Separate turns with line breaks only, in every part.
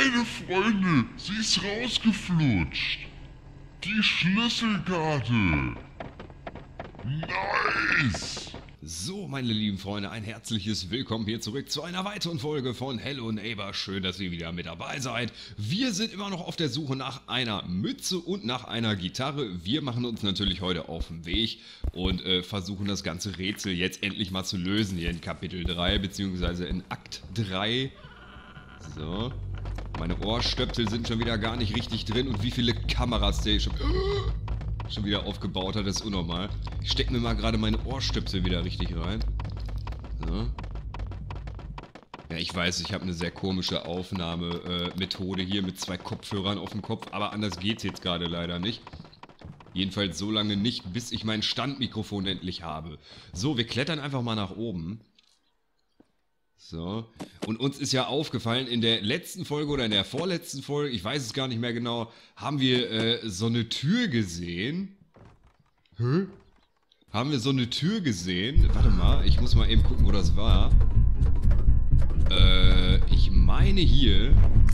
Meine Freunde, sie ist rausgeflutscht. Die Schlüsselkarte. Nice.
So, meine lieben Freunde, ein herzliches Willkommen hier zurück zu einer weiteren Folge von Hello Neighbor. Schön, dass ihr wieder mit dabei seid. Wir sind immer noch auf der Suche nach einer Mütze und nach einer Gitarre. Wir machen uns natürlich heute auf den Weg und versuchen das ganze Rätsel jetzt endlich mal zu lösen hier in Kapitel 3, beziehungsweise in Akt 3. So, meine Ohrstöpsel sind schon wieder gar nicht richtig drin und wie viele Kameras der schon wieder aufgebaut hat, das ist unnormal. Ich stecke mir mal gerade meine Ohrstöpsel wieder richtig rein. So. Ja, ich weiß, ich habe eine sehr komische Aufnahmemethode hier mit 2 Kopfhörern auf dem Kopf, aber anders geht's jetzt gerade leider nicht. Jedenfalls so lange nicht, bis ich mein Standmikrofon endlich habe. So, wir klettern einfach mal nach oben. So, und uns ist ja aufgefallen, in der letzten Folge oder in der vorletzten Folge, ich weiß es gar nicht mehr genau, haben wir so eine Tür gesehen. Hä? Haben wir so eine Tür gesehen? Warte mal, ich muss mal eben gucken, wo das war. Ich meine hier.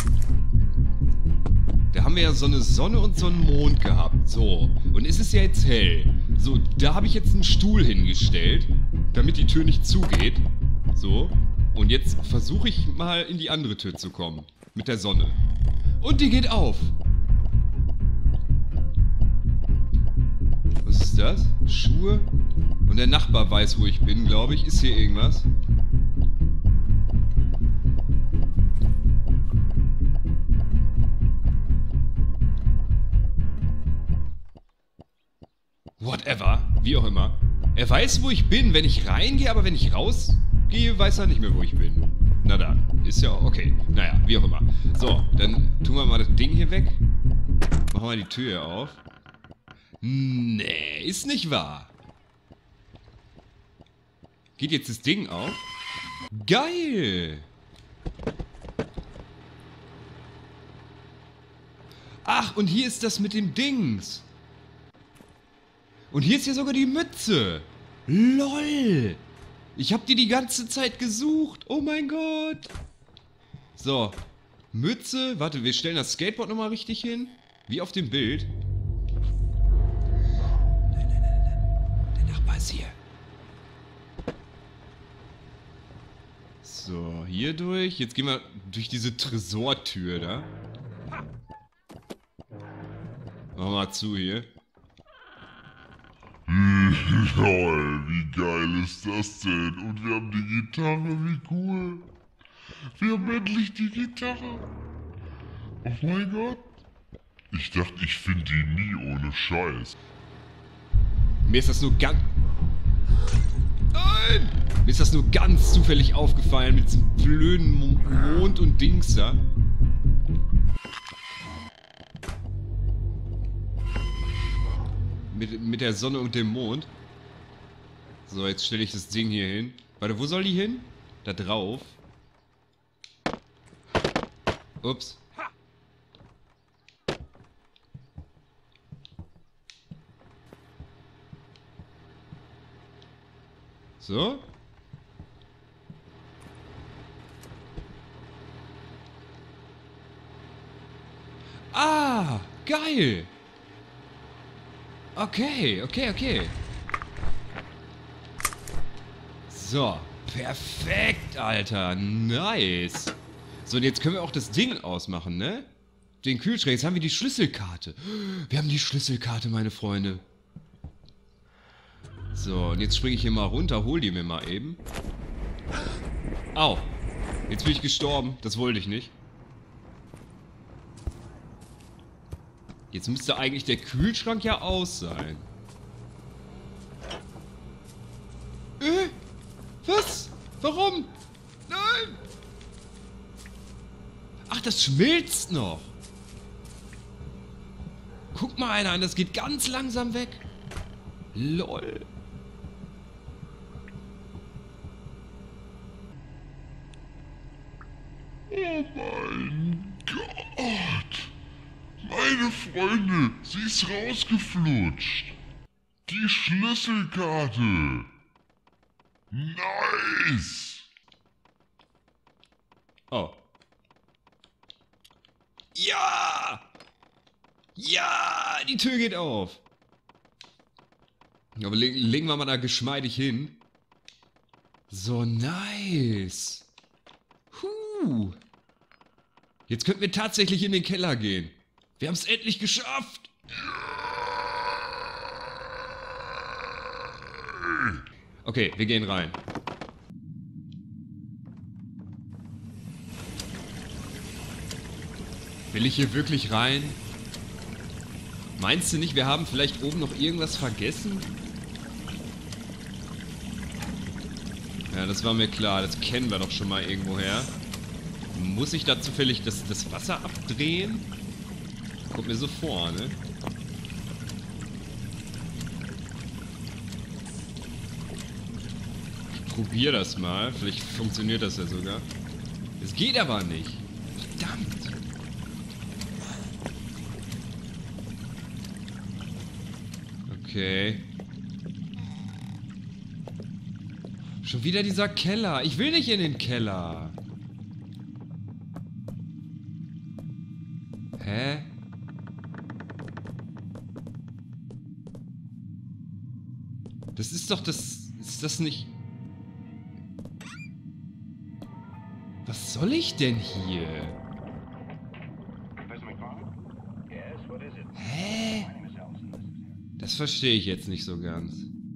Da haben wir ja so eine Sonne und so einen Mond gehabt. So, und es ist ja jetzt hell. So, da habe ich jetzt einen Stuhl hingestellt, damit die Tür nicht zugeht. So. Und jetzt versuche ich mal in die andere Tür zu kommen. Mit der Sonne. Und die geht auf. Was ist das? Schuhe? Und der Nachbar weiß, wo ich bin, glaube ich. Ist hier irgendwas? Whatever. Wie auch immer. Er weiß, wo ich bin, wenn ich reingehe, aber wenn ich rausgehe, weiß er nicht mehr, wo ich bin. Na dann, ist ja okay. Naja, wie auch immer. So, dann tun wir mal das Ding hier weg. Machen wir die Tür hier auf. Nee, ist nicht wahr. Geht jetzt das Ding auf? Geil! Ach, und hier ist das mit dem Dings. Und hier ist ja sogar die Mütze. LOL! Ich hab die ganze Zeit gesucht. Oh mein Gott. So. Mütze. Warte, wir stellen das Skateboard nochmal richtig hin. Wie auf dem Bild. Nein, nein, nein, nein. Der Nachbar ist hier. So, hier durch. Jetzt gehen wir durch diese Tresortür da. Machen wir mal zu hier.
Lol, wie geil ist das denn? Und wir haben die Gitarre, wie cool. Wir haben endlich die Gitarre. Oh mein Gott. Ich dachte, ich finde die nie ohne Scheiß.
Mir ist das nur ganz... Nein! Mir ist das nur ganz zufällig aufgefallen mit diesem blöden Mond und Dings da. Mit der Sonne und dem Mond. So, jetzt stelle ich das Ding hier hin. Warte, wo soll die hin? Da drauf. Ups. So. Ah, geil. Okay, okay, okay. So, perfekt, Alter. Nice. So, und jetzt können wir auch das Ding ausmachen, ne? Den Kühlschrank. Jetzt haben wir die Schlüsselkarte. Wir haben die Schlüsselkarte, meine Freunde. So, und jetzt springe ich hier mal runter. Hol die mir mal eben. Au. Jetzt bin ich gestorben. Das wollte ich nicht. Jetzt müsste eigentlich der Kühlschrank ja aus sein. Was? Warum? Nein! Ach, das schmilzt noch. Guck mal einer an, das geht ganz langsam weg. LOL.
Oh mein Gott. Meine Freunde, sie ist rausgeflutscht. Die Schlüsselkarte. Nice.
Oh. Ja! Ja! Die Tür geht auf. Aber legen wir mal da geschmeidig hin. So, nice. Jetzt könnten wir tatsächlich in den Keller gehen. Wir haben es endlich geschafft. Okay, wir gehen rein. Will ich hier wirklich rein? Meinst du nicht, wir haben vielleicht oben noch irgendwas vergessen? Ja, das war mir klar. Das kennen wir doch schon mal irgendwoher. Muss ich da zufällig das Wasser abdrehen? Kommt mir so vor, ne? Ich probiere das mal. Vielleicht funktioniert das ja sogar. Es geht aber nicht. Verdammt. Okay. Schon wieder dieser Keller. Ich will nicht in den Keller. Hä? Das ist doch das... Ist das nicht... Was soll ich denn hier? Hä? Das verstehe ich jetzt nicht so ganz.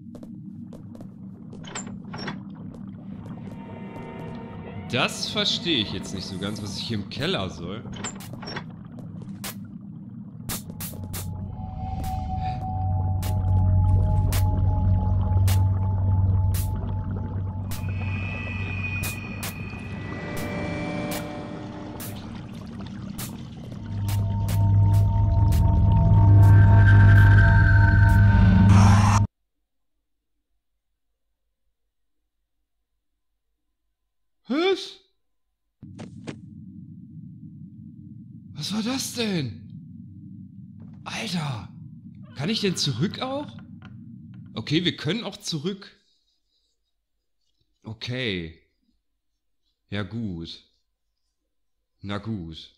Das verstehe ich jetzt nicht so ganz, was ich hier im Keller soll. Was? Was war das denn? Alter! Kann ich denn zurück auch? Okay, wir können auch zurück. Okay. Ja gut. Na gut.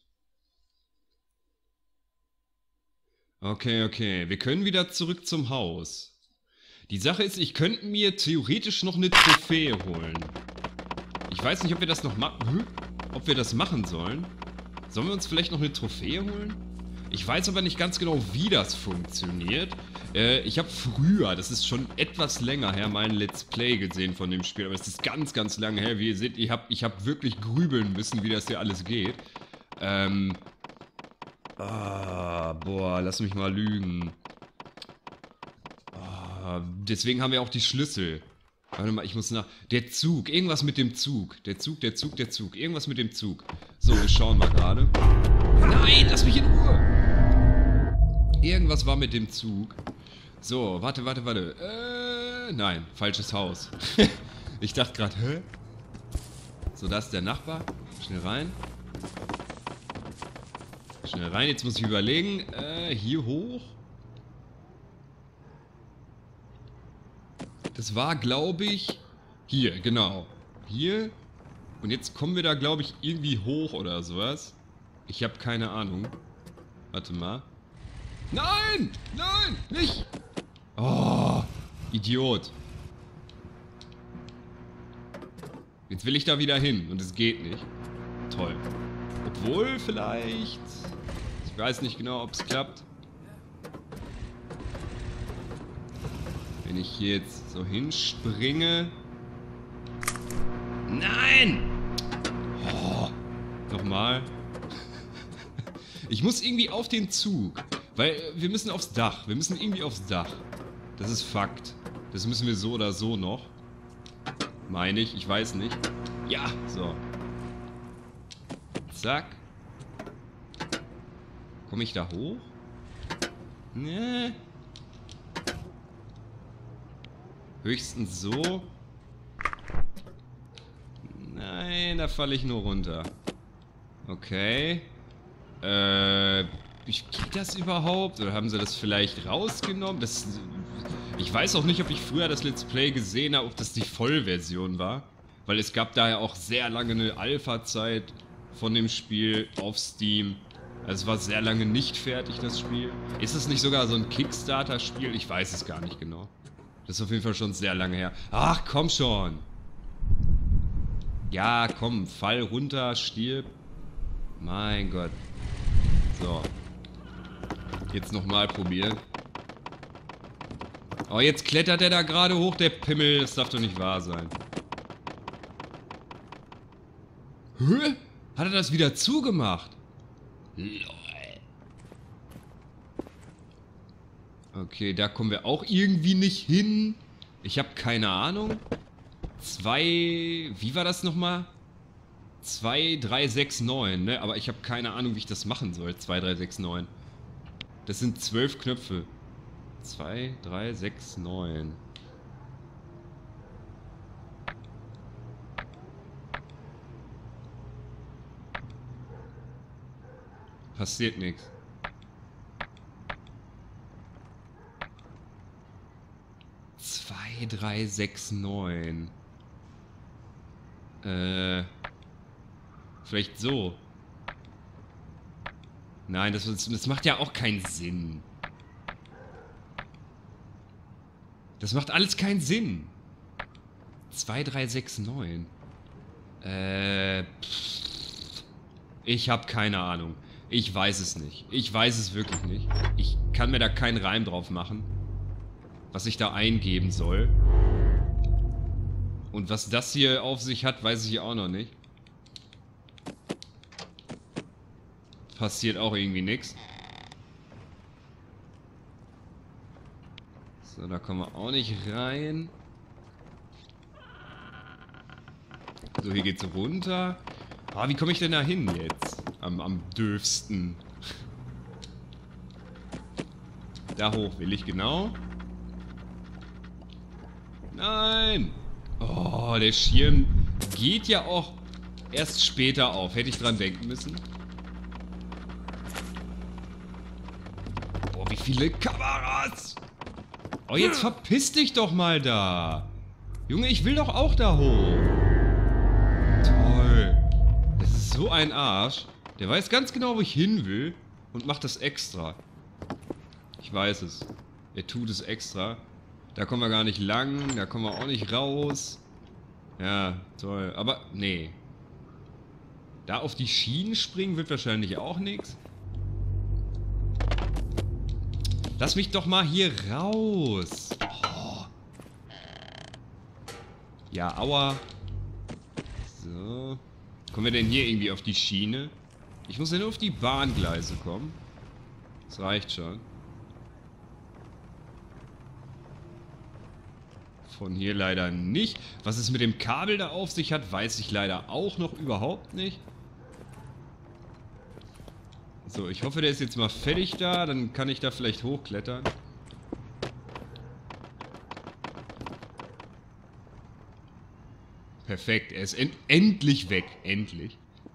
Okay, okay. Wir können wieder zurück zum Haus. Die Sache ist, ich könnte mir theoretisch noch eine Trophäe holen. Ich weiß nicht, ob wir das noch machen. Ob wir das machen sollen. Sollen wir uns vielleicht noch eine Trophäe holen? Ich weiß aber nicht ganz genau, wie das funktioniert. Ich habe früher, das ist schon etwas länger her, mal ein Let's Play gesehen von dem Spiel. Aber es ist ganz, ganz lange her. Wie ihr seht, ich hab wirklich grübeln müssen, wie das hier alles geht. Boah, lass mich mal lügen. Deswegen haben wir auch die Schlüssel. Warte mal, ich muss nach... Der Zug, irgendwas mit dem Zug. Der Zug. Irgendwas mit dem Zug. So, wir schauen mal gerade. Nein, lass mich in Ruhe! Irgendwas war mit dem Zug. So, warte. Nein, falsches Haus. Ich dachte gerade, hä? So, da ist der Nachbar. Schnell rein. Jetzt muss ich überlegen. Hier hoch. Das war, glaube ich, hier, genau. Hier. Und jetzt kommen wir da, glaube ich, irgendwie hoch oder sowas. Ich habe keine Ahnung. Warte mal. Nein! Nein! Nicht! Oh, Idiot. Jetzt will ich da wieder hin und es geht nicht. Toll. Obwohl, vielleicht... Ich weiß nicht genau, ob es klappt. Wenn ich hier jetzt so hinspringe... Nein! Oh, nochmal. Ich muss irgendwie auf den Zug. Weil wir müssen aufs Dach. Wir müssen irgendwie aufs Dach. Das ist Fakt. Das müssen wir so oder so noch. Meine ich weiß nicht. Ja, so. Zack. Komme ich da hoch? Nee. Höchstens so. Nein, da falle ich nur runter. Okay. Geht das überhaupt? Oder haben sie das vielleicht rausgenommen? Ich weiß auch nicht, ob ich früher das Let's Play gesehen habe, ob das die Vollversion war. Weil es gab da ja auch sehr lange eine Alpha-Zeit von dem Spiel auf Steam. Also es war sehr lange nicht fertig, das Spiel. Ist es nicht sogar so ein Kickstarter-Spiel? Ich weiß es gar nicht genau. Das ist auf jeden Fall schon sehr lange her. Ach, komm schon. Ja, komm, fall runter, stirb. Mein Gott. So. Jetzt nochmal probieren. Oh, jetzt klettert er da gerade hoch, der Pimmel. Das darf doch nicht wahr sein. Hä? Hat er das wieder zugemacht? Lol. Okay, da kommen wir auch irgendwie nicht hin. Ich habe keine Ahnung. Wie war das nochmal? 2, 3, 6, 9, ne? Aber ich habe keine Ahnung, wie ich das machen soll. 2, 3, 6, 9. Das sind 12 Knöpfe. 2, 3, 6, 9. Passiert nichts. 2, 3, 6, 9. Vielleicht so. Nein, das macht ja auch keinen Sinn. Das macht alles keinen Sinn. 2, 3, 6, 9. Ich habe keine Ahnung. Ich weiß es nicht. Ich weiß es wirklich nicht. Ich kann mir da keinen Reim drauf machen, was ich da eingeben soll. Und was das hier auf sich hat, weiß ich auch noch nicht. Passiert auch irgendwie nichts. So, da kommen wir auch nicht rein. So, hier geht's runter. Ah, wie komme ich denn da hin jetzt? Am dürfsten. Da hoch will ich, genau. Nein! Oh, der Schirm geht ja auch erst später auf. Hätte ich dran denken müssen. Boah, wie viele Kameras! Oh, jetzt verpiss dich doch mal da! Junge, ich will doch auch da hoch! Toll! Das ist so ein Arsch. Der weiß ganz genau, wo ich hin will und macht das extra. Ich weiß es. Er tut es extra. Da kommen wir gar nicht lang, da kommen wir auch nicht raus. Ja, toll. Aber, nee. Da auf die Schienen springen wird wahrscheinlich auch nichts. Lass mich doch mal hier raus. Oh. Ja, aua. So. Kommen wir denn hier irgendwie auf die Schiene? Ich muss ja nur auf die Bahngleise kommen. Das reicht schon. Von hier leider nicht. Was es mit dem Kabel da auf sich hat, weiß ich leider auch noch überhaupt nicht. So, ich hoffe, der ist jetzt mal fertig da. Dann kann ich da vielleicht hochklettern. Perfekt, er ist endlich weg. Endlich.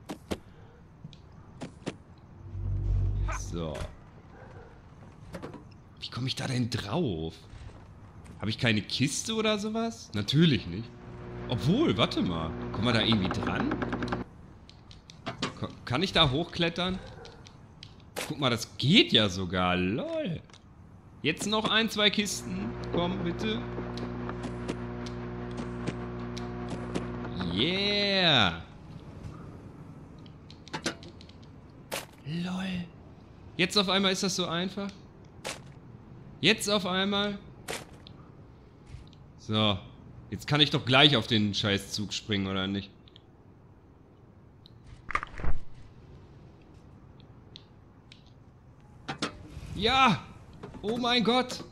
So. Wie komme ich da denn drauf? Habe ich keine Kiste oder sowas? Natürlich nicht. Obwohl, warte mal. Kommen wir da irgendwie dran? Kann ich da hochklettern? Guck mal, das geht ja sogar. Lol. Jetzt noch 1, 2 Kisten. Komm, bitte. Yeah. Lol. Jetzt auf einmal ist das so einfach. Jetzt auf einmal. So. Jetzt kann ich doch gleich auf den Scheißzug springen, oder nicht? Ja! Oh mein Gott!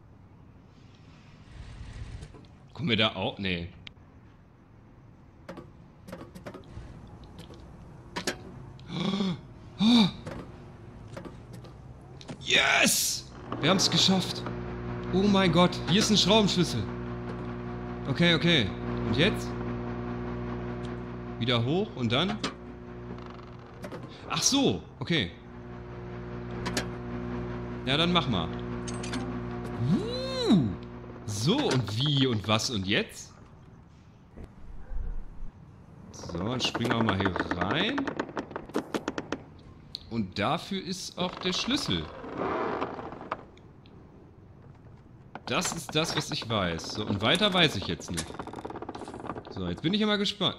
Kommen wir da auch? Nee. Yes! Wir haben es geschafft. Oh mein Gott, hier ist ein Schraubenschlüssel. Okay, okay. Und jetzt? Wieder hoch und dann? Ach so, okay. Ja, dann mach mal. So, und wie und was und jetzt? So, dann springen wir mal hier rein. Und dafür ist auch der Schlüssel. Das ist das, was ich weiß. So, und weiter weiß ich jetzt nicht. So, jetzt bin ich ja mal gespannt.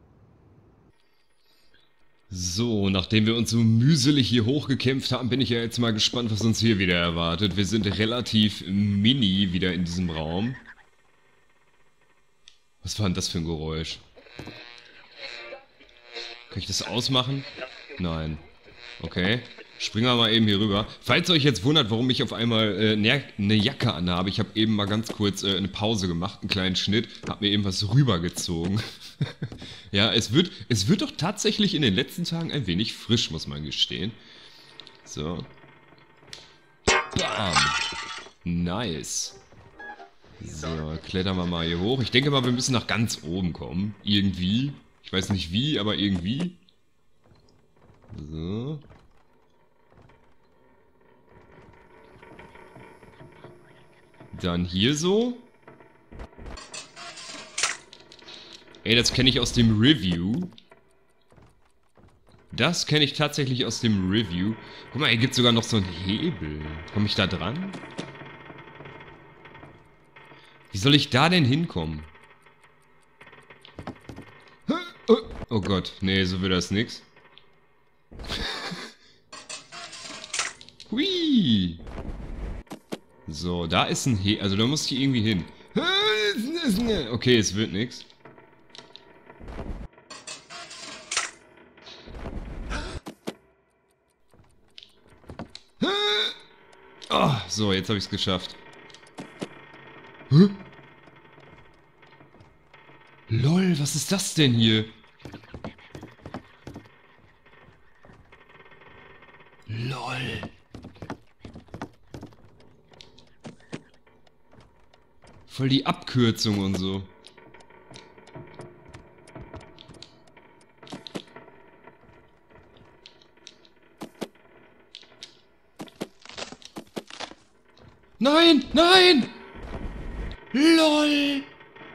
So, nachdem wir uns so mühselig hier hochgekämpft haben, bin ich ja jetzt mal gespannt, was uns hier wieder erwartet. Wir sind relativ mini wieder in diesem Raum. Was war denn das für ein Geräusch? Kann ich das ausmachen? Nein. Okay. Springen wir mal eben hier rüber. Falls ihr euch jetzt wundert, warum ich auf einmal eine Jacke anhabe, ich habe eben mal ganz kurz eine Pause gemacht, einen kleinen Schnitt, habe mir eben was rübergezogen. Ja, es wird doch tatsächlich in den letzten Tagen ein wenig frisch, muss man gestehen. So. Bam. Nice. So, klettern wir mal hier hoch. Ich denke mal, wir müssen nach ganz oben kommen. Irgendwie. Ich weiß nicht wie, aber irgendwie. So. Dann hier so. Ey, das kenne ich aus dem Review. Das kenne ich tatsächlich aus dem Review. Guck mal, hier gibt es sogar noch so einen Hebel. Komme ich da dran? Wie soll ich da denn hinkommen? Oh Gott, nee, so wird das nix. Hui! So, da ist ein Hebel. Also da muss ich irgendwie hin. Okay, es wird nix. Oh, so, jetzt habe ich es geschafft. Lol, was ist das denn hier? Lol. Voll die Abkürzung und so. Nein, nein! LOL!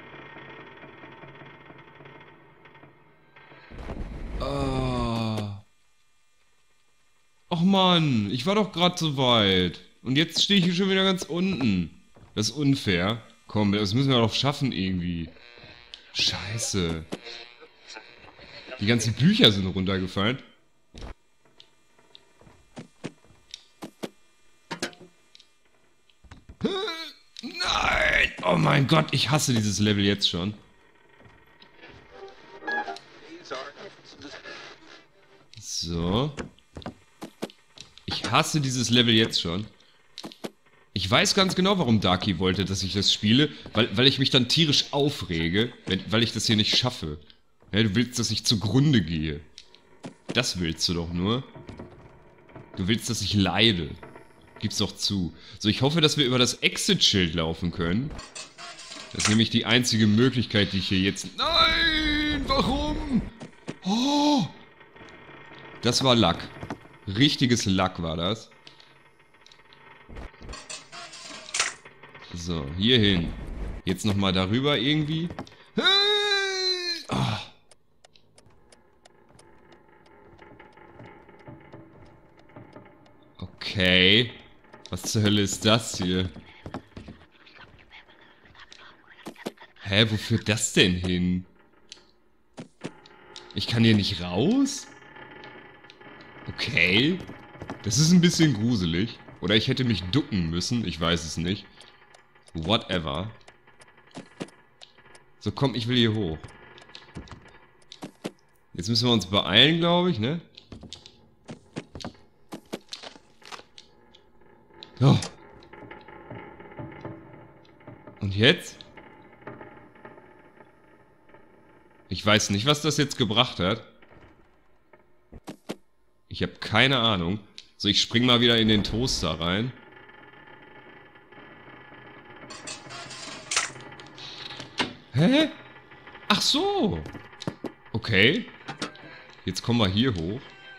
Ach Mann, ich war doch gerade so weit. Und jetzt stehe ich hier schon wieder ganz unten. Das ist unfair. Komm, das müssen wir doch schaffen irgendwie. Scheiße. Die ganzen Bücher sind runtergefallen. Nein! Oh mein Gott, ich hasse dieses Level jetzt schon. So. Ich hasse dieses Level jetzt schon. Ich weiß ganz genau, warum Darky wollte, dass ich das spiele, weil ich mich dann tierisch aufrege, weil ich das hier nicht schaffe. Ja, du willst, dass ich zugrunde gehe. Das willst du doch nur. Du willst, dass ich leide. Gib's doch zu. So, ich hoffe, dass wir über das Exit-Schild laufen können. Das ist nämlich die einzige Möglichkeit, die ich hier jetzt... Nein! Warum? Oh! Das war Lack. Richtiges Lack war das. So, hier hin. Jetzt nochmal darüber irgendwie. Oh. Okay. Was zur Hölle ist das hier? Hä, wo führt das denn hin? Ich kann hier nicht raus? Okay. Das ist ein bisschen gruselig. Oder ich hätte mich ducken müssen. Ich weiß es nicht. Whatever. So, komm, ich will hier hoch. Jetzt müssen wir uns beeilen, glaube ich, ne? Oh. Und jetzt? Ich weiß nicht, was das jetzt gebracht hat. Ich habe keine Ahnung. So, ich spring mal wieder in den Toaster rein. Hä? Ach so. Okay. Jetzt kommen wir hier hoch.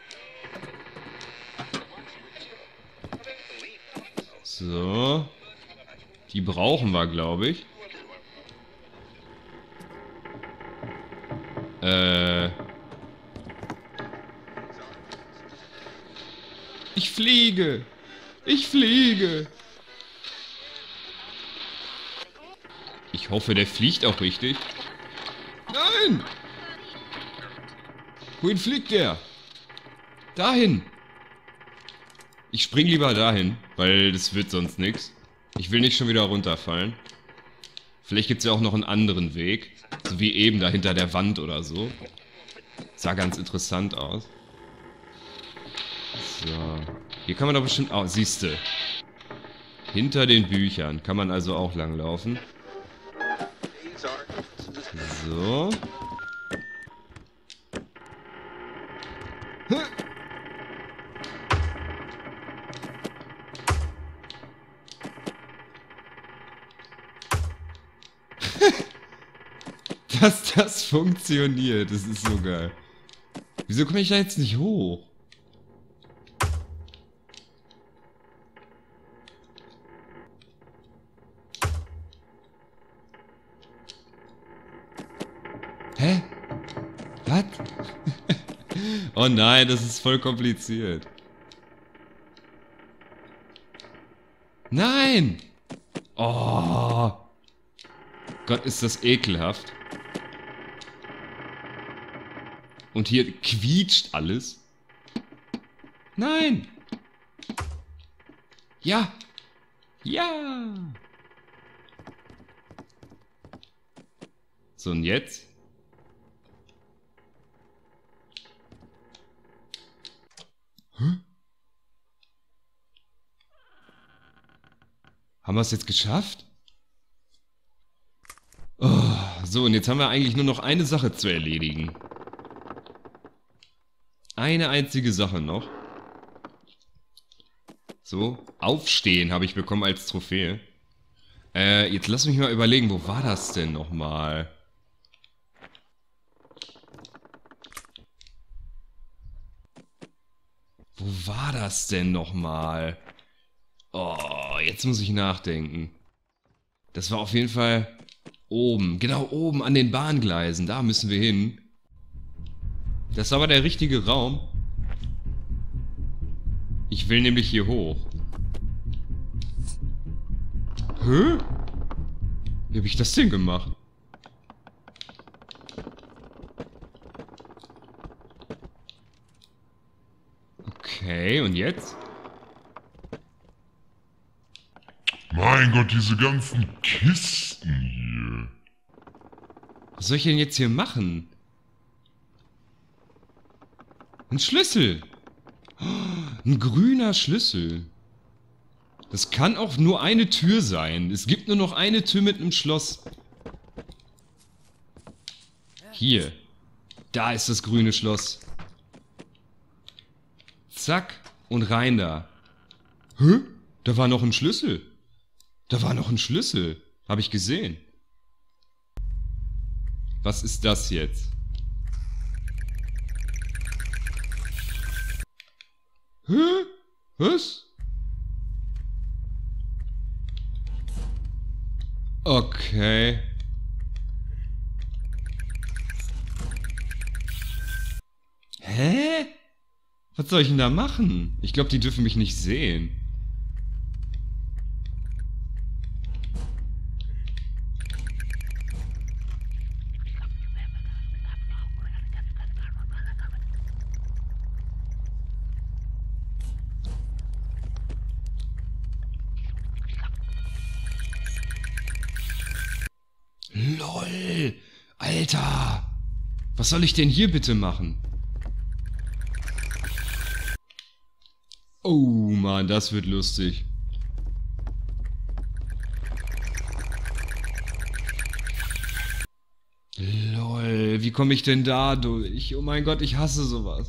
So. Die brauchen wir, glaube ich. Ich fliege. Ich fliege. Ich hoffe, der fliegt auch richtig. Nein! Wohin fliegt der? Dahin. Ich spring lieber dahin, weil das wird sonst nichts. Ich will nicht schon wieder runterfallen. Vielleicht gibt es ja auch noch einen anderen Weg. So wie eben da hinter der Wand oder so. Sah ganz interessant aus. So. Hier kann man doch bestimmt auch... siehste. Hinter den Büchern kann man also auch langlaufen. So. Dass das funktioniert, das ist so geil. Wieso komme ich da jetzt nicht hoch? Hä? Was? Oh nein, das ist voll kompliziert. Nein! Oh! Gott, ist das ekelhaft. Und hier quietscht alles. Nein! Ja! Ja! So, und jetzt? Hä? Haben wir es jetzt geschafft? Oh, so, und jetzt haben wir eigentlich nur noch eine Sache zu erledigen. Eine einzige Sache noch. So, aufstehen habe ich bekommen als Trophäe. Jetzt lass mich mal überlegen, wo war das denn nochmal? Wo war das denn nochmal? Oh, jetzt muss ich nachdenken. Das war auf jeden Fall oben. Genau oben an den Bahngleisen. Da müssen wir hin. Das ist aber der richtige Raum. Ich will nämlich hier hoch. Hä? Wie habe ich das denn gemacht? Okay, und jetzt?
Mein Gott, diese ganzen Kisten hier.
Was soll ich denn jetzt hier machen? Ein Schlüssel. Oh, ein grüner Schlüssel. Das kann auch nur eine Tür sein. Es gibt nur noch eine Tür mit einem Schloss. Hier. Da ist das grüne Schloss. Zack. Und rein da. Hä? Da war noch ein Schlüssel. Da war noch ein Schlüssel. Habe ich gesehen. Was ist das jetzt? Hä? Was? Okay. Hä? Was soll ich denn da machen? Ich glaube, die dürfen mich nicht sehen. LOL! Alter! Was soll ich denn hier bitte machen? Oh Mann, das wird lustig. LOL, wie komme ich denn da durch? Oh mein Gott, ich hasse sowas.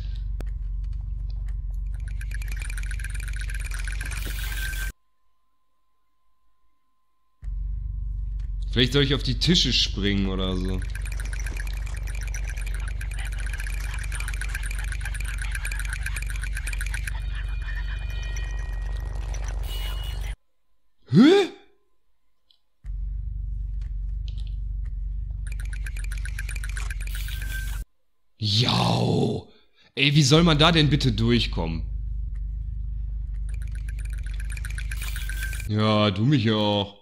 Vielleicht soll ich auf die Tische springen oder so. Hä? Jau! Ey, wie soll man da denn bitte durchkommen? Ja, du mich auch.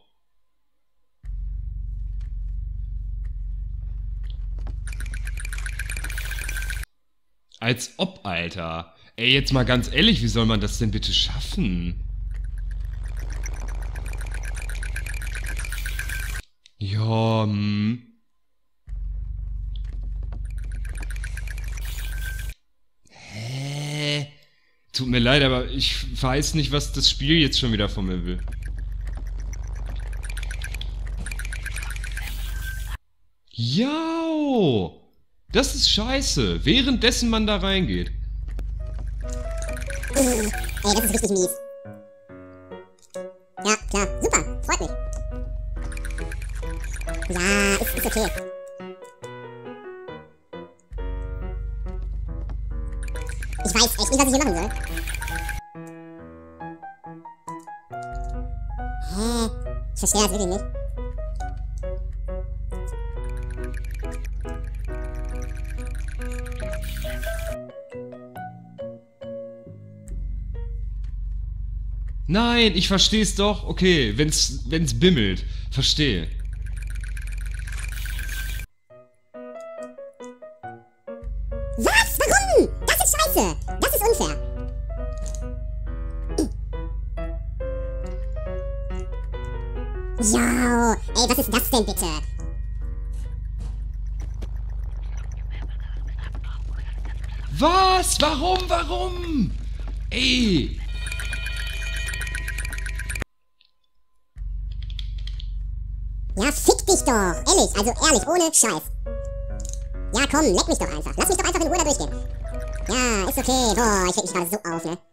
Als ob, Alter. Ey, jetzt mal ganz ehrlich, wie soll man das denn bitte schaffen? Ja, Hä? Tut mir leid, aber ich weiß nicht, was das Spiel jetzt schon wieder von mir will. Ja, das ist scheiße, währenddessen man da reingeht.
Ey, das ist richtig mies. Ja, klar, super, freut mich. Ja, ist okay. Ich weiß echt nicht, was ich hier machen soll. Hä? Ich verstehe das wirklich nicht.
Nein, ich versteh's doch. Okay, wenn's bimmelt. Verstehe.
Was? Warum? Das ist scheiße. Das ist unfair. Ja, ey, was ist das denn bitte?
Was? Warum? Ey.
Ja, fick dich doch. Ehrlich, also ehrlich, ohne Scheiß. Ja, komm, leck mich doch einfach. Lass mich doch einfach in Ruhe da durchgehen. Ja, ist okay. Boah, ich reg mich gerade so auf, ne?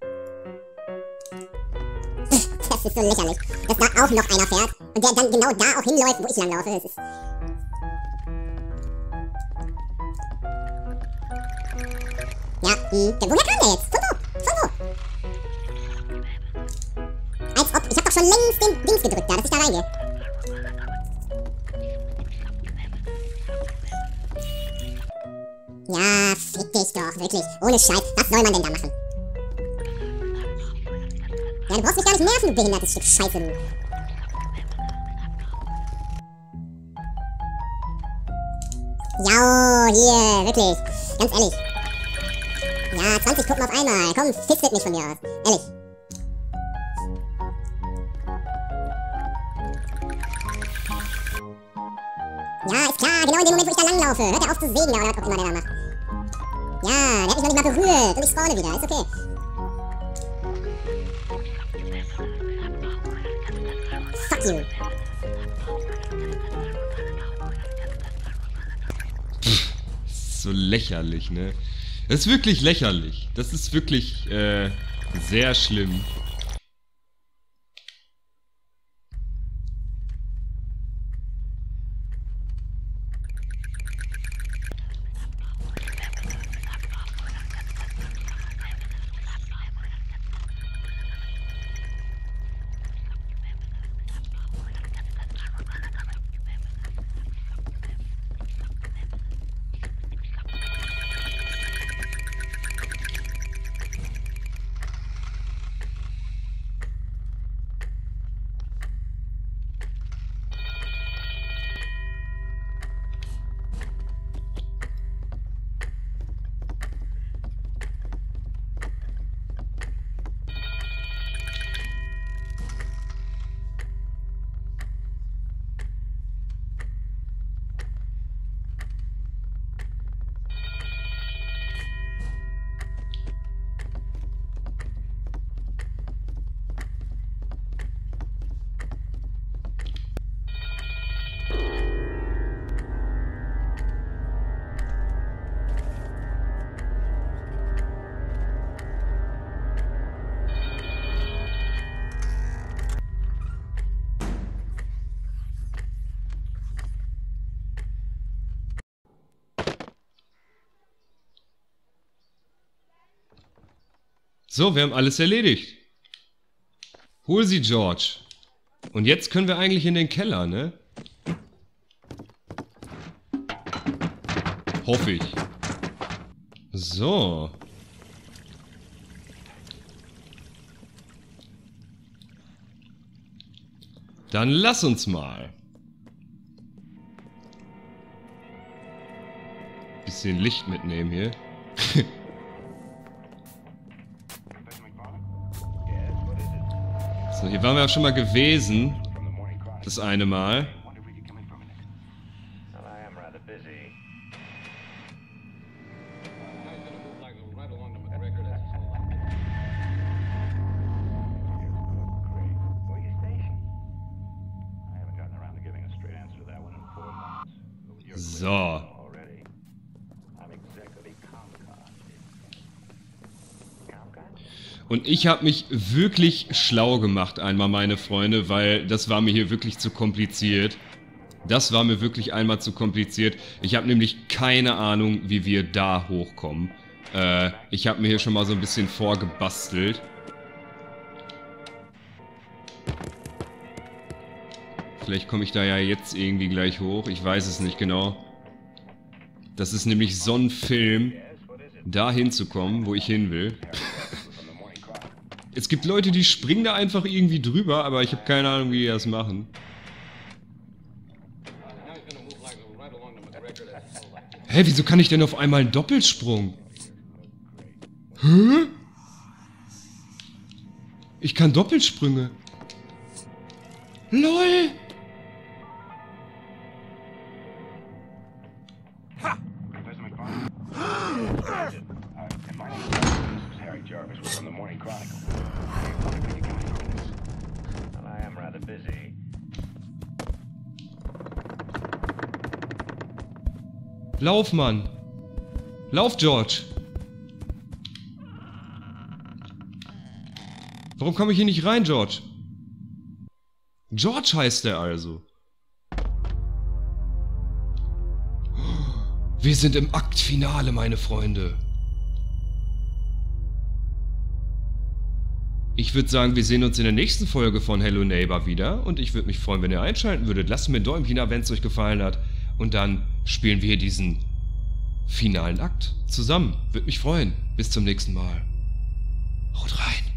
Das ist so lächerlich, dass da auch noch einer fährt und der dann genau da auch hinläuft, wo ich langlaufe. Das ist... Ja, woher kam der jetzt? Von wo? Als ob, ich hab doch schon längst den Dings gedrückt da, dass ich da reingehe. Ja, fick dich doch, wirklich. Ohne Scheiß, was soll man denn da machen? Ja, du brauchst mich gar nicht nerven, du behindertes Stück Scheiße, du. Ja, hier, wirklich. Ganz ehrlich. Ja, 20 Puppen auf einmal. Komm, fistet mich von mir aus. Ehrlich. Ja, ist klar, genau in dem Moment, wo ich da langlaufe. Hört er auf zu sägen, oder was auch immer der da macht. Ja, der hat mich noch nicht mal berührt. Und ich spawne wieder, ist okay. Fuck you.
So lächerlich, ne? Das ist wirklich lächerlich. Das ist wirklich, sehr schlimm. So, wir haben alles erledigt. Hol sie, George. Und jetzt können wir eigentlich in den Keller, ne? Hoffe ich. So. Dann lass uns mal. Bisschen Licht mitnehmen hier. So, hier waren wir auch schon mal gewesen. Das eine Mal. So. Und ich habe mich wirklich schlau gemacht einmal, meine Freunde, weil das war mir hier wirklich zu kompliziert. Das war mir wirklich einmal zu kompliziert. Ich habe nämlich keine Ahnung, wie wir da hochkommen. Ich habe mir hier schon mal so ein bisschen vorgebastelt. Vielleicht komme ich da ja jetzt irgendwie gleich hoch. Ich weiß es nicht genau. Das ist nämlich so ein Film, da hinzukommen, wo ich hin will. Es gibt Leute, die springen da einfach irgendwie drüber, aber ich habe keine Ahnung, wie die das machen. Hä, wieso kann ich denn auf einmal einen Doppelsprung? Hä? Ich kann Doppelsprünge. LOL! Lauf, Mann! Lauf, George! Warum komme ich hier nicht rein, George? George heißt er also. Wir sind im Aktfinale, meine Freunde. Ich würde sagen, wir sehen uns in der nächsten Folge von Hello Neighbor wieder. Und ich würde mich freuen, wenn ihr einschalten würdet. Lasst mir ein Däumchen da, wenn es euch gefallen hat. Und dann spielen wir diesen finalen Akt zusammen. Würde mich freuen. Bis zum nächsten Mal. Haut rein.